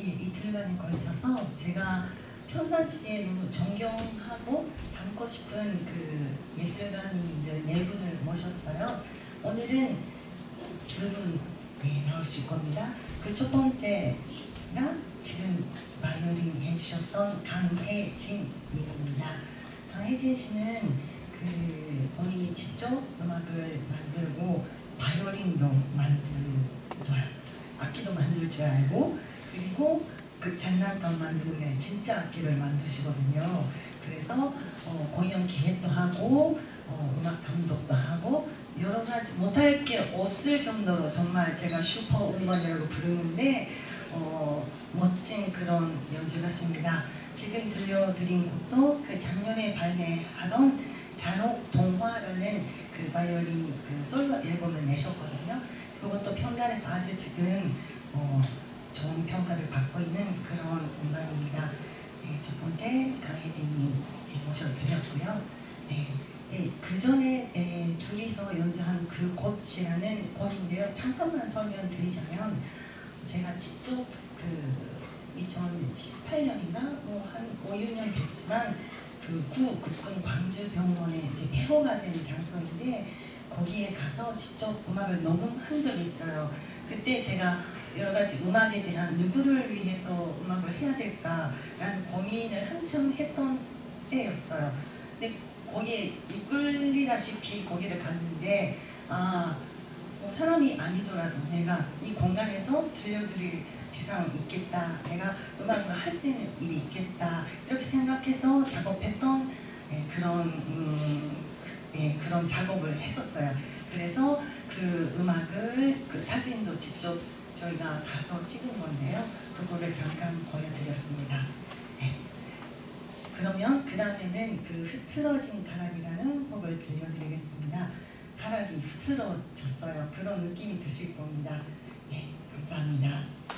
이틀간에 걸쳐서 제가 평상시에 너무 존경하고 닮고 싶은 그 예술가님들 네 분을 모셨어요. 오늘은 두 분 나오실 겁니다. 그 첫 번째가 지금 바이올린 해주셨던 강혜진 님입니다. 강혜진 씨는 그 본인이 직접 음악을 만들고 바이올린도 악기도 만들 줄 알고, 그리고 그 장난감 만드는 게 진짜 악기를 만드시거든요. 그래서 공연 기획도 하고 음악 감독도 하고 여러 가지 못할 게 없을 정도로 정말 제가 슈퍼우먼이라고 부르는데 멋진 그런 연주가십니다. 지금 들려드린 곡도 그 작년에 발매하던 잔혹 동화라는 그 바이올린 그 솔로 앨범을 내셨거든요. 그것도 평단에서 아주 지금 좋은 평가를 받고 있는 그런 음반입니다. 첫 번째 강혜진님 모셔드렸고요. 그 전에 둘이서 연주한 그 꽃이라는 곡인데요. 잠깐만 설명드리자면 제가 직접 그 2018년인가 한 5, 6년 됐지만 그 국군 광주병원에 이제 폐허가 된 장소인데 거기에 가서 직접 음악을 녹음한 적이 있어요. 그때 제가 여러 가지 음악에 대한 누구를 위해서 음악을 해야 될까라는 고민을 한참 했던 때였어요. 근데 거기에 이끌리다시피 거기를 갔는데 뭐 사람이 아니더라도 내가 이 공간에서 들려드릴 대상이 있겠다, 내가 음악으로 할 수 있는 일이 있겠다 이렇게 생각해서 작업했던 그런 작업을 했었어요. 그래서 그 음악을 그 사진도 직접 저희가 가서 찍은 건데요. 그거를 잠깐 보여드렸습니다. 그러면 그 다음에는 그 흐트러진 가락이라는 곡을 들려드리겠습니다. 가락이 흐트러졌어요. 그런 느낌이 드실 겁니다. 감사합니다.